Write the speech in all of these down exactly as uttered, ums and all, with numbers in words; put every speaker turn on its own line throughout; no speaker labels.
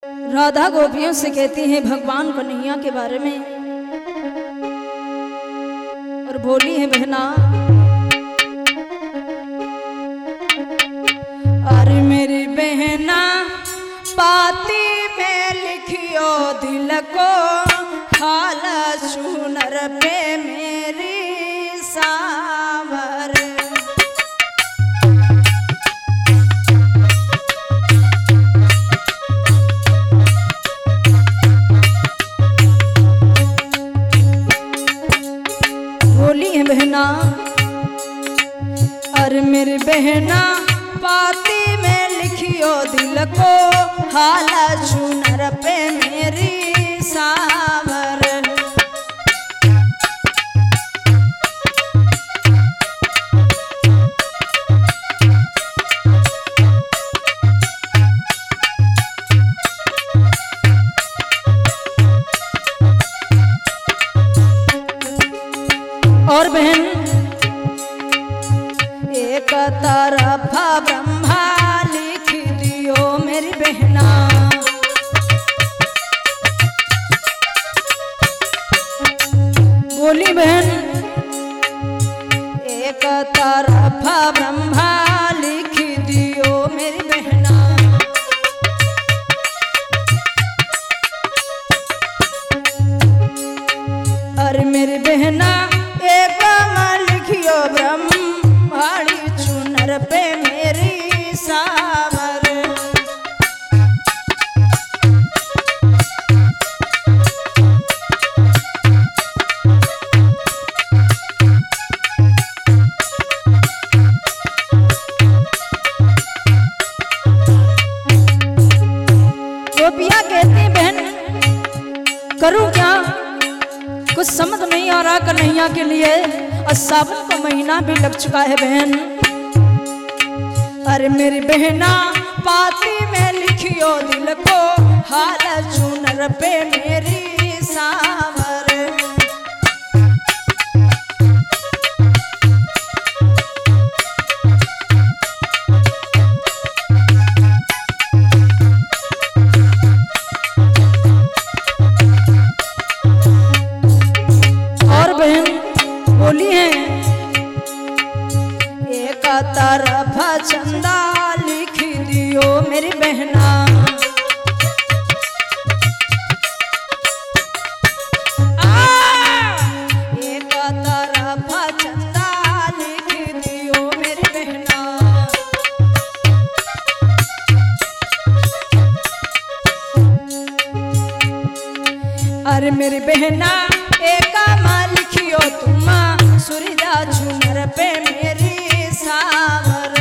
राधा गोपियों से कहती हैं भगवान कन्हैया के बारे में और बोली है बहना, अरे मेरी बहना पाती में लिखियो दिल को हाल सुनर पे मेरी सावर। बोली है बहना, अरे मेरी बहना पाती में लिखियो दिल को हाल सुनर पे मेरी सावर। और बहन एक तरफ ब्रह्मा लिख दियो मेरी बहना, बोली बहन एक तरफ ब्रह्मा लिख दियो मेरी बहना। अरे मेरी बहना एक लिखियो ब्रह्माणी चुनर पे मेरी सावर। गोपियां कहती बहन करूं क्या, कुछ समझ नहीं आ रहा कन्हैया के लिए, और सावन का महीना भी लग चुका है बहन। अरे मेरी बहना पाती में लिखियो दिल को हाल चुनर पे मेरी सावर। और बहन बोली है एक तरफ चंदा लिख दियो मेरी बहना, एक तरफ चंदा लिख दियो मेरी बहना। अरे मेरी बहना एक माँ लिखियो तुम सूर्या चुनर पे मेरी सावर।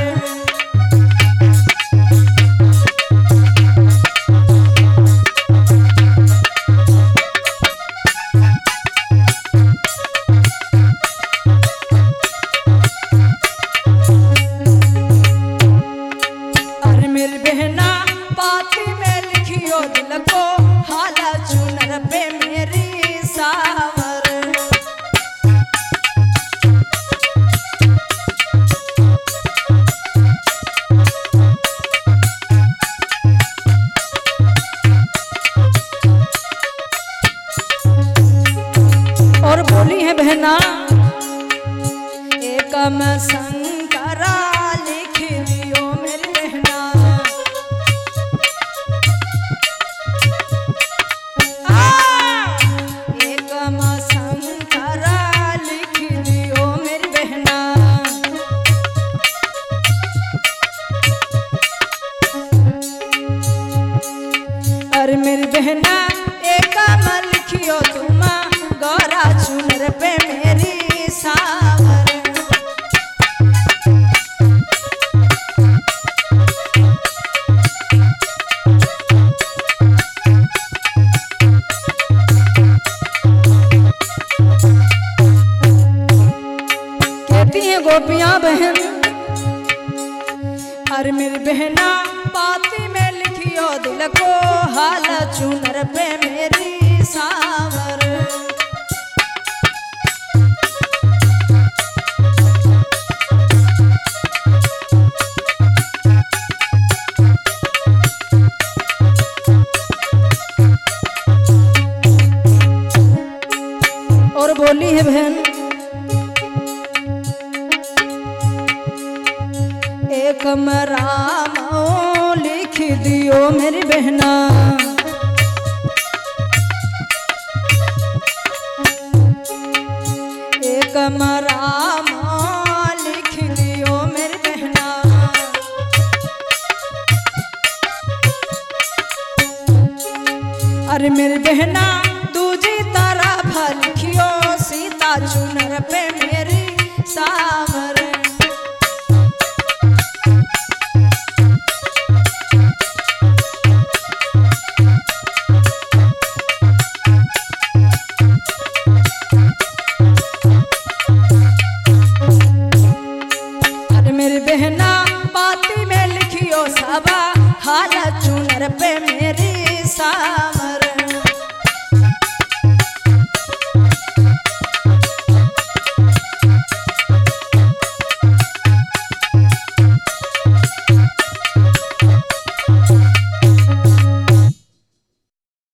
अरे मेरी बहना पाती में लिखियो दिल को हाल चुनर पे मेरी सावर। और बोली है बहना एक में शंकरा लिख दियो मेरी बहना, एक में शंकरा लिख दियो मेरी बहना। अरे मेरी बहना एक में लिखियो तुम गौरा चुनर पे मेरी सावर। कहती हैं गोपियां बहन, अरे मेरी बहना पाती में लिखियो दिल को हाल चुनर पे मेरी सावर। एक मराम लिख दियो मेरी बहना, एक मराम लिख दियो मेरी बहना। अरे मेरी बहना दूजी तरफ लिखियो सीता चुनर पे मेरी सावर। मेरी बहना पाती में लिखियो सबा हाल चुनर पे मेरे